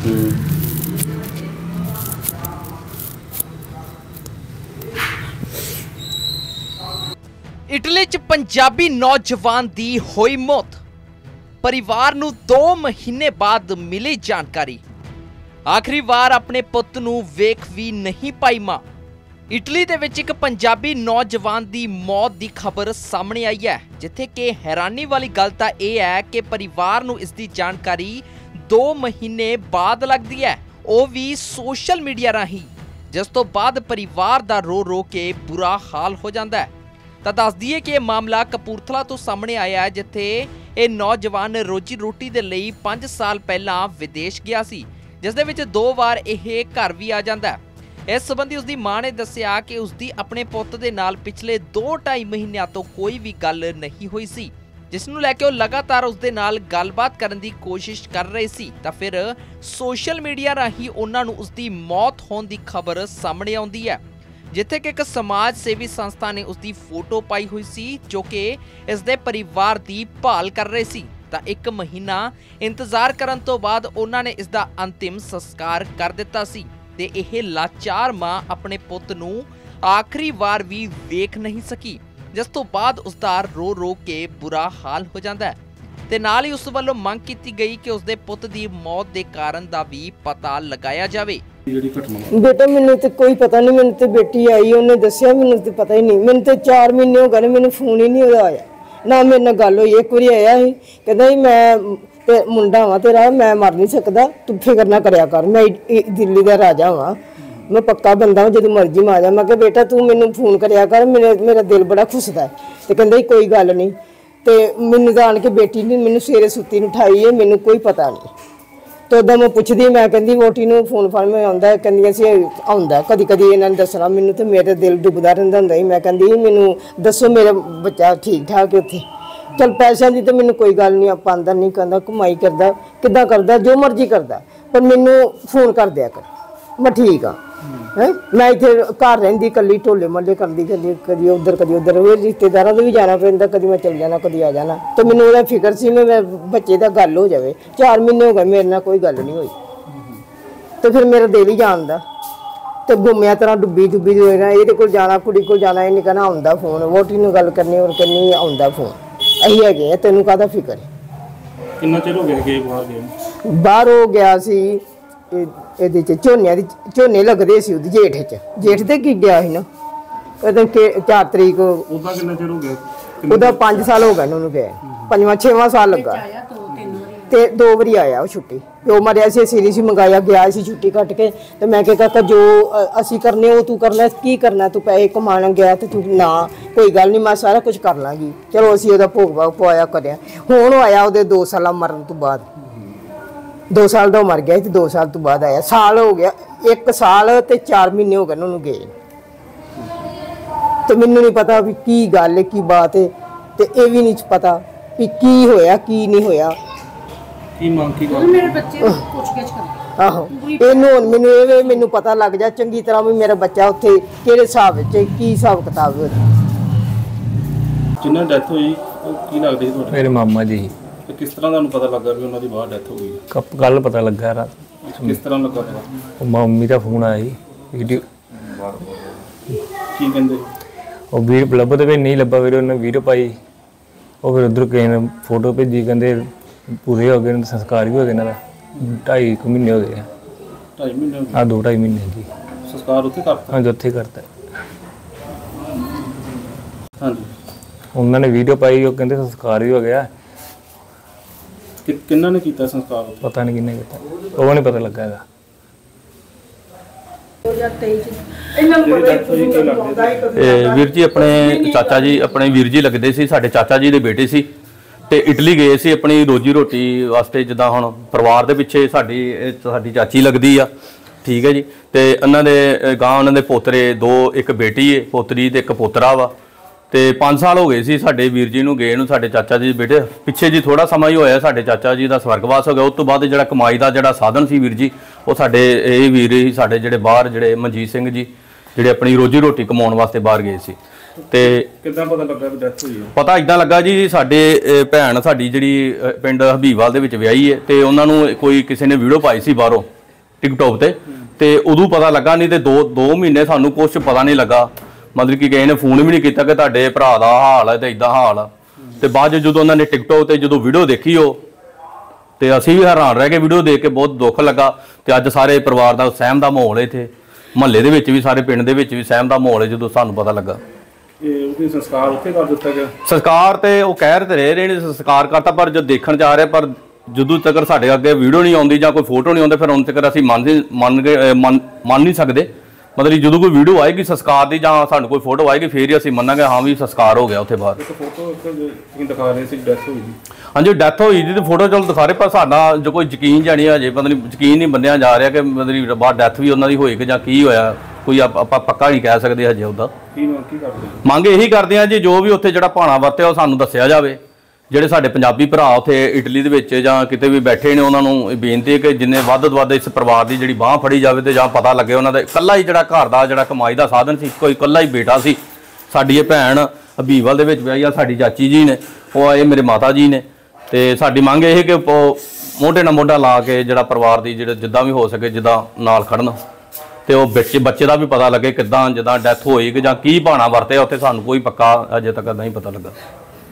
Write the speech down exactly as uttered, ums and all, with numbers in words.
Italy च पंजाबी नौजवान दी होई मौत। परिवार नूं दो महीने बाद मिली जानकारी। आखिरी बार अपने पुੱਤ नूं वेख भी नहीं पाई मां। इटली दे विच एक पंजाबी नौजवान दी मौत दी खबर सामने आई है, जिथे कि हैरानी वाली गल तां इह है कि परिवार नूं इसदी जानकारी दो महीने बाद लगदी है, ਉਹ भी सोशल मीडिया राही, जिस तो बाद परिवार दा रो रो के बुरा हाल हो जाता है। तो दस दईए कि मामला कपूरथला तो सामने आया है, जिथे ये नौजवान रोजी रोटी दे लई पांच साल पहला विदेश गया सी, जिस दे विच दो बार यह घर भी आ जाता है। इस संबंधी उसकी मां ने दस्सिया कि उसकी अपने पुੱਤ दे नाल पिछले दो ढाई महीनों तो कोई भी गल नहीं हुई सी, जिस नूं लैके लगातार उसदे नाल गलबात करन दी कोशिश कर रहे सी। तां फिर सोशल मीडिया राही उन्हां नूं उसदी मौत होण दी खबर सामने आउंदी है, जिथे कि एक समाज सेवी संस्था ने उसदी फोटो पाई हुई सी, जो कि इसदे परिवार दी भाल कर रहे सी। तां एक महीना इंतजार करन तो बाद उन्हां ने इसदा अंतिम संस्कार कर दिता सी ते इह लाचार मां अपने पुੱਤ नूं आखिरी बार भी वेख नहीं सकी, जिस तो बाद उसका रो रो के बुरा हाल हो जाता है। ते नाल ही उस वालों मंग की गई कि उसके पुੱਤ की मौत के कारण का भी पता लगाया जाए। बेटा मैंने तो कोई पता नहीं, मैंने तो बेटी आई उन्हें दसिया, मैंने तो पता ही नहीं। मैंने तो चार महीने हो गए, मैंने फोन ही नहीं आया, ना मेरे नाल गल हुई। एक बार आया ही कहता ही मैं ते मुंडा वा तेरा, मैं मर नहीं सकता, तू फिक्र ना करया कर, मैं दिल्ली का राजा वा, मैं पक्का बंदा हूँ, जो मर्जी में आ जा। मैं बेटा तू मैनू फोन करया कर, मेरे मेरा दिल बड़ा खुसदा है। तो कहते कोई गल नहीं। तो मैनू तो आन के बेटी ने मैनू सवेरे सुत्ती नूं उठाई है, मैनू कोई पता नहीं। तो उदा मैं पुछदी, मैं कहती वोटी नूं फोन फान में आउंदा, कहंदियां सी आउंदा कदी कदी इन्हां ने दसना मैनू, तो मेरा दिल डुबदा रहिंदा हुंदा ही। मैं कहंदी मैनू दसो मेरा बच्चा ठीक ठाक है उत्थे। चल पैसों की तो मैनू कोई गल नहीं, आप अंदर नहीं कहता, कमाई करता किदा करता, जो मर्जी करता, पर मैनू फोन कर दिया कर, मैं ठीक हाँ। है मैं इतने घर रही कली, ढोले मल्ले करती, कदी कदी उधर कदी उधर, रिश्तेदारों भी जाना पैंदा, कदी मैं चल जाना कदी आ जाना। तो मैनू वह फिक्र सी मैं बच्चे का गल हो जाए। चार महीने हो गए मेरे नाल कोई गल नहीं हुई, तो फिर मेरा दिल ही जानदा, तो गुम्मिया तरह डुब्बी डुब्बी ये को जाना, कुड़ी को जाना, इन्हें कहना आउंदा फोन, वोटी नूं गल करनी और करनी आउंदा फोन, अही है तेनों काहदा फिक्र है। कितना चिर हो गया बाहर गए? बाहर हो गया सी झोनिया झोने लगते सी जेठ च, जेठ ते की गया ही ना चार तरीक। उदा पांच साल हो गए उन्होंने गए, पंजवां छेवां साल लगा, ते दो बारी आया वो छुट्टी। प्यो मरिया सी, असीं नहीं सी मंगाया, गया सी छुट्टी कट के। तो मैं क्या काका जो असी करने वो तू करना, की करना, तू पैसे कमाना गया तो तू ना, कोई गल नहीं, मैं सारा कुछ कर लाँगी। चलो असीं ओहदा भोग भाग पवाया करिया। हुण आया ओहदे दो साल मरन तो बाद, दो साल का मर गया, तो दो साल तो बाद आया। साल हो गया, एक साल ते चार महीने हो गए उन्होंने गए। तो मैनू नहीं पता भी की गल है, की बात है, तो यह भी नहीं पता भी की होया की नहीं होया। आहो इनू हुण मैनू ये मैनू पता लग जाए चंगी तरह भी मेरा बच्चा उत्थे किहड़े हिसाब च की हिसाब किताब है। जिन्ना डेथ हुई की लगदी तुहानू? मेरे मामा जी। तो किस तरह तुहानू पता लगा भी उन्हां दी बाहर डेथ हो गई? कब कल पता लगा रात। किस तरह लगा पता? मम्मी का फोन आया वीडियो की कहंदे ਉਹ ਵੀਰ ਲੱਭਦੇ ਵੀ ਨਹੀਂ ਲੱਭਾ, ਵੀਰ ਉਹਨੇ ਵੀਡੀਓ ਪਾਈ, ਉਹ ਫਿਰ ਉਧਰ ਕਿਸੇ ਨੇ ਫੋਟੋ ਭੇਜੀ, ਕਹਿੰਦੇ ਪੂਰੇ ਹੋ ਗਏ, ਸੰਸਕਾਰ ਵੀ ਹੋ ਗਿਆ ਇਹਨਾਂ ਦਾ, ਢਾਈ ਕੁ ਮਹੀਨੇ ਹੋ ਗਏ ਆ। ਢਾਈ ਮਹੀਨੇ ਹੋ ਗਏ? ਹਾਂ ਦੋ ਢਾਈ ਮਹੀਨੇ ਜੀ। ਸੰਸਕਾਰ ਉੱਥੇ ਕਰਤਾ? ਹਾਂਜੀ ਉੱਥੇ ਕਰਤਾ। ਹਾਂਜੀ ਉਹਨਾਂ ਨੇ ਵੀਡੀਓ ਪਾਈ, ਉਹ ਕਹਿੰਦੇ ਸੰਸਕਾਰ ਵੀ ਹੋ ਗਿਆ। ਕਿ ਕਿੰਨਾਂ ਨੇ ਕੀਤਾ ਸੰਸਕਾਰ? ਪਤਾ ਨਹੀਂ ਕਿੰਨੇ ਕੀਤਾ, ਉਹ ਨਹੀਂ ਪਤਾ ਲੱਗਾ ਹੈਗਾ। ਵੀਰ ਜੀ ਆਪਣੇ ਚਾਚਾ ਜੀ, ਆਪਣੇ ਵੀਰ ਜੀ ਲੱਗਦੇ ਸੀ, ਸਾਡੇ ਚਾਚਾ ਜੀ ਦੇ ਬੇਟੇ ਸੀ, ਤੇ ਇਟਲੀ ਗਏ ਸੀ ਆਪਣੀ ਰੋਜੀ ਰੋਟੀ ਵਾਸਤੇ। ਜਿੱਦਾਂ ਹੁਣ ਪਰਿਵਾਰ ਦੇ ਪਿੱਛੇ ਸਾਡੀ ਸਾਡੀ ਚਾਚੀ ਲੱਗਦੀ ਆ, ਠੀਕ ਹੈ ਜੀ, ਤੇ ਉਹਨਾਂ ਦੇ ਗਾਂ ਉਹਨਾਂ ਦੇ ਪੋਤਰੇ ਦੋ, ਇੱਕ ਬੇਟੀ ਹੈ ਪੋਤਰੀ ਤੇ ਇੱਕ ਪੋਤਰਾ ਵਾ। ਤੇ ਪੰਜ ਸਾਲ ਹੋ ਗਏ ਸੀ ਸਾਡੇ ਵੀਰ ਜੀ ਨੂੰ ਗਏ ਨੂੰ, ਸਾਡੇ ਚਾਚਾ ਜੀ ਬੇਟੇ ਪਿੱਛੇ ਜੀ ਥੋੜਾ ਸਮਾਂ ਹੀ ਹੋਇਆ ਸਾਡੇ ਚਾਚਾ ਜੀ ਦਾ ਸਵਰਗਵਾਸ ਹੋ ਗਿਆ। ਉਸ ਤੋਂ ਬਾਅਦ ਜਿਹੜਾ ਕਮਾਈ ਦਾ ਜਿਹੜਾ ਸਾਧਨ ਸੀ ਵੀਰ ਜੀ, ਉਹ ਸਾਡੇ ਇਹ ਵੀਰ ਹੀ ਸਾਡੇ ਜਿਹੜੇ ਬਾਹਰ ਜਿਹੜੇ ਮਨਜੀਤ ਸਿੰਘ ਜੀ ਜਿਹੜੇ ਆਪਣੀ ਰੋਜੀ ਰੋਟੀ ਕਮਾਉਣ ਵਾਸਤੇ ਬਾਹਰ ਗਏ ਸੀ। ਤੇ ਕਿੱਦਾਂ ਪਤਾ ਲੱਗਾ ਵੀ ਡੈਥ ਹੋਈ ਹੈ? ਪਤਾ ਇਦਾਂ ਲੱਗਾ ਜੀ, ਸਾਡੇ ਅਹ, ਭੈਣ ਸਾਡੀ ਜਿਹੜੀ ਅਹ, ਪਿੰਡ ਹਬੀਬਵਾਲ ਦੇ ਵਿੱਚ ਵਿਆਹੀ ਹੈ ਤੇ ਉਹਨਾਂ ਨੂੰ ਕੋਈ ਕਿਸੇ ਨੇ ਵੀਡੀਓ ਪਾਈ ਸੀ ਬਾਹਰੋਂ ਟਿਕਟੋਕ ਤੇ ਤੇ ਉਦੋਂ ਪਤਾ ਲੱਗਾ, ਨਹੀਂ ਤੇ ਦੋ ਦੋ ਮਹੀਨੇ ਸਾਨੂੰ ਕੁਝ ਪਤਾ ਨਹੀਂ ਲੱਗਾ। ਮਤਲਬ ਕਿ ਕਿਸੇ ਨੇ ਫੋਨ ਵੀ ਨਹੀਂ ਕੀਤਾ ਕਿ ਤੁਹਾਡੇ ਭਰਾ ਦਾ ਹਾਲ ਹੈ ਤੇ ਇਦਾਂ ਹਾਲ ਆ। ਤੇ ਬਾਅਦ ਜਦੋਂ ਉਹਨਾਂ ਨੇ ਟਿਕਟੋਕ ਤੇ ਜਦੋਂ ਵੀਡੀਓ ਦੇਖੀ ਉਹ ਤੇ ਅਸੀਂ ਵੀ ਹੈਰਾਨ ਰਹਿ ਗਏ, ਵੀਡੀਓ ਦੇਖ ਕੇ ਬਹੁਤ ਦੁੱਖ ਲੱਗਾ। ਤੇ ਅੱਜ ਸਾਰੇ ਪਰਿਵਾਰ ਦਾ ਸਹਿਮ ਦਾ ਮਾਹੌਲ ਹੈ, ਇੱਥੇ ਮਹੱਲੇ ਦੇ ਵਿੱਚ ਵੀ ਸਾਰੇ ਪਿੰਡ ਦੇ ਵਿੱਚ ਵੀ ਸਹਿਮ ਦਾ ਮਾਹੌਲ ਹੈ ਜਦੋਂ ਸਾਨੂੰ ਪਤਾ ਲੱਗਾ। ਇਹ ਉਹਦੀ ਸੰਸਕਾਰ ਉੱਥੇ ਕਰ ਦਿੱਤਾ ਗਿਆ? ਸਰਕਾਰ ਤੇ ਉਹ ਕਹਿ ਰਹੇ ਰਹੇ ਨੇ ਸੰਸਕਾਰ ਕਰਤਾ, ਪਰ ਜਦ ਦੇਖਣ ਜਾ ਰਿਹਾ ਪਰ ਜਦੋਂ ਤੱਕ ਸਾਡੇ ਅੱਗੇ ਵੀਡੀਓ ਨਹੀਂ ਆਉਂਦੀ ਜਾਂ ਕੋਈ ਫੋਟੋ ਨਹੀਂ ਆਉਂਦੀ ਫਿਰ ਹੁਣ ਤੱਕ ਅਸੀਂ ਮੰਨ ਮੰਨ ਕੇ ਮੰਨ ਨਹੀਂ ਸਕਦੇ। ਮਤਲਬ ਜਦੋਂ ਕੋਈ ਵੀਡੀਓ ਆਏਗੀ ਸੰਸਕਾਰ ਦੀ ਜਾਂ ਸਾਨੂੰ ਕੋਈ ਫੋਟੋ ਆਏਗੀ ਫਿਰ ਹੀ ਅਸੀਂ ਮੰਨਾਂਗੇ ਹਾਂ ਵੀ ਸੰਸਕਾਰ ਹੋ ਗਿਆ ਉੱਥੇ ਬਾਹਰ। ਇੱਕ ਫੋਟੋ ਤੁਸੀਂ ਦਿਖਾ ਰਹੇ ਸੀ ਡੈਥ ਹੋਈ ਦੀ? ਹਾਂਜੀ, ਡੈਥ ਹੋਈ ਦੀ ਤੇ ਫੋਟੋ ਚਲੋ ਦਿਖਾ ਰਹੇ, ਪਰ ਸਾਡਾ ਜੋ ਕੋਈ ਯਕੀਨ ਜਾਣੀ ਹਜੇ ਪਤਾ ਨਹੀਂ ਯਕੀਨ ਨਹੀਂ ਬੰਦਿਆਂ ਜਾ ਰਿਹਾ ਕਿ ਮਤਲਬ ਬਾਹਰ ਡੈਥ ਵੀ ਉਹਨਾਂ ਦੀ ਹੋਈ ਕਿ ਜਾਂ ਕੀ ਹੋਇਆ, ਕੋਈ ਆਪਾਂ ਪੱਕਾ ਨਹੀਂ ਕਹਿ ਸਕਦੇ ਹਜੇ ਉਹਦਾ। ਕੀ ਕੀ ਕਰਦੇ ਮੰਗ ਇਹੀ ਕਰਦੇ ਆ ਜੀ, ਜੋ ਵੀ ਉੱਥੇ ਜਿਹੜਾ ਭਾਣਾ ਵਰਤਿਆ ਉਹ ਸਾਨੂੰ ਦੱਸਿਆ ਜਾਵੇ। ਜਿਹੜੇ ਸਾਡੇ ਪੰਜਾਬੀ ਭਰਾ ਉੱਥੇ ਇਟਲੀ ਦੇ ਵਿੱਚ ਜਾਂ ਕਿਤੇ ਵੀ ਬੈਠੇ ਨੇ ਉਹਨਾਂ ਨੂੰ ਬੇਨਤੀ ਹੈ ਕਿ ਜਿੰਨੇ ਵੱਧ ਤੋਂ ਵੱਧ ਇਸ ਪਰਿਵਾਰ ਦੀ ਜਿਹੜੀ ਬਾਂਹ ਫੜੀ ਜਾਵੇ ਤੇ ਜਾਂ ਪਤਾ ਲੱਗੇ ਉਹਨਾਂ ਦਾ ਇਕੱਲਾ ਹੀ ਜਿਹੜਾ ਘਰ ਦਾ ਜਿਹੜਾ ਕਮਾਈ ਦਾ ਸਾਧਨ ਸੀ, ਕੋਈ ਇਕੱਲਾ ਹੀ ਬੇਟਾ ਸੀ। ਸਾਡੀ ਇਹ ਭੈਣ ਹਬੀਬਵਾਲ ਦੇ ਵਿੱਚ ਵਿਆਹੀ ਆ, ਸਾਡੀ ਚਾਚੀ ਜੀ ਨੇ, ਉਹ ਆਏ ਮੇਰੇ ਮਾਤਾ ਜੀ ਨੇ। ਤੇ ਸਾਡੀ ਮੰਗ ਇਹ ਕਿ ਮੋਢੇ ਨਾਲ ਮੋਢਾ ਲਾ ਕੇ ਜਿਹੜਾ ਪਰਿਵਾਰ ਦੀ ਜਿਹੜਾ ਜਿੱਦਾਂ ਵੀ ਹੋ ਸਕੇ ਜਿੱਦਾਂ ਨਾਲ ਖੜਨ ਤੇ ਉਹ ਬੱਚੇ ਬੱਚੇ ਦਾ ਵੀ ਪਤਾ ਲੱਗੇ ਕਿੱਦਾਂ ਜਿੱਦਾਂ ਡੈਥ ਹੋਈ ਕਿ ਜਾਂ ਕੀ ਭਾਣਾ ਵਰਤਿਆ ਉੱਥੇ ਸਾਨੂੰ ਕੋਈ ਪੱਕਾ ਅਜੇ ਤੱਕ ਨਹੀਂ ਪਤਾ ਲੱਗਾ।